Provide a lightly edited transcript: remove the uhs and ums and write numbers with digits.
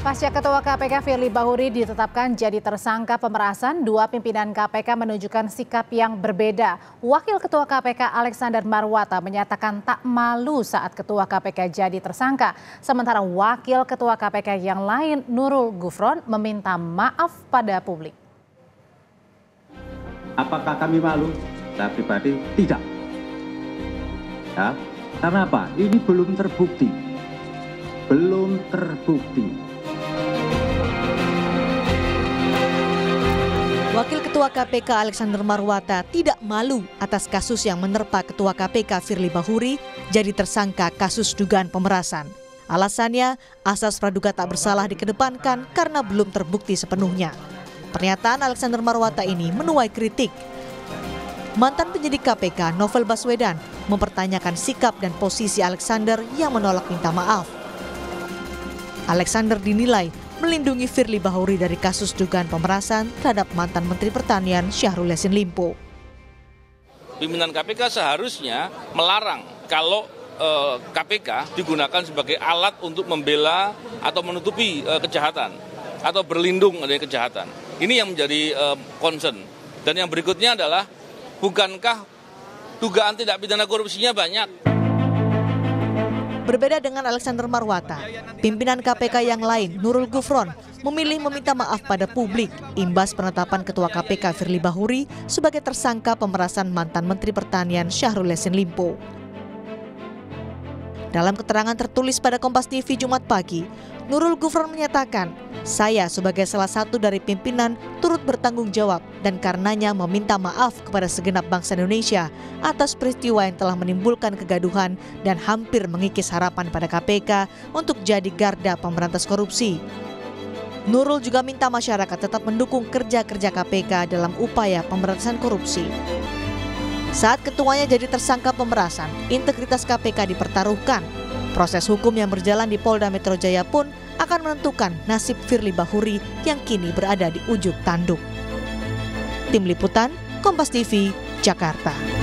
Pasca Ketua KPK Firly Bahuri ditetapkan jadi tersangka pemerasan, dua pimpinan KPK menunjukkan sikap yang berbeda. Wakil Ketua KPK Alexander Marwata menyatakan tak malu saat Ketua KPK jadi tersangka. Sementara Wakil Ketua KPK yang lain, Nurul Gufron, meminta maaf pada publik. Apakah kami malu? Saya pribadi tidak. Ya, karena apa? Ini belum terbukti. Belum terbukti. Wakil Ketua KPK Alexander Marwata tidak malu atas kasus yang menerpa Ketua KPK Firly Bahuri jadi tersangka kasus dugaan pemerasan. Alasannya, asas praduga tak bersalah dikedepankan karena belum terbukti sepenuhnya. Pernyataan Alexander Marwata ini menuai kritik. Mantan penyidik KPK Novel Baswedan mempertanyakan sikap dan posisi Alexander yang menolak minta maaf. Alexander dinilai melindungi Firly Bahuri dari kasus dugaan pemerasan terhadap mantan Menteri Pertanian Syahrul Yassin Limpo. Pimpinan KPK seharusnya melarang kalau KPK digunakan sebagai alat untuk membela atau menutupi kejahatan atau berlindung dari kejahatan. Ini yang menjadi concern. Dan yang berikutnya adalah, bukankah dugaan tindak pidana korupsinya banyak? Berbeda dengan Alexander Marwata, pimpinan KPK yang lain, Nurul Gufron, memilih meminta maaf pada publik imbas penetapan Ketua KPK Firly Bahuri sebagai tersangka pemerasan mantan Menteri Pertanian Syahrul Yassin Limpo. Dalam keterangan tertulis pada Kompas TV Jumat pagi, Nurul Gufron menyatakan, "Saya sebagai salah satu dari pimpinan turut bertanggung jawab dan karenanya meminta maaf kepada segenap bangsa Indonesia atas peristiwa yang telah menimbulkan kegaduhan dan hampir mengikis harapan pada KPK untuk jadi garda pemberantas korupsi." Nurul juga minta masyarakat tetap mendukung kerja-kerja KPK dalam upaya pemberantasan korupsi. Saat ketuanya jadi tersangka pemerasan, integritas KPK dipertaruhkan. Proses hukum yang berjalan di Polda Metro Jaya pun akan menentukan nasib Firly Bahuri yang kini berada di ujung tanduk. Tim Liputan, Kompas TV, Jakarta.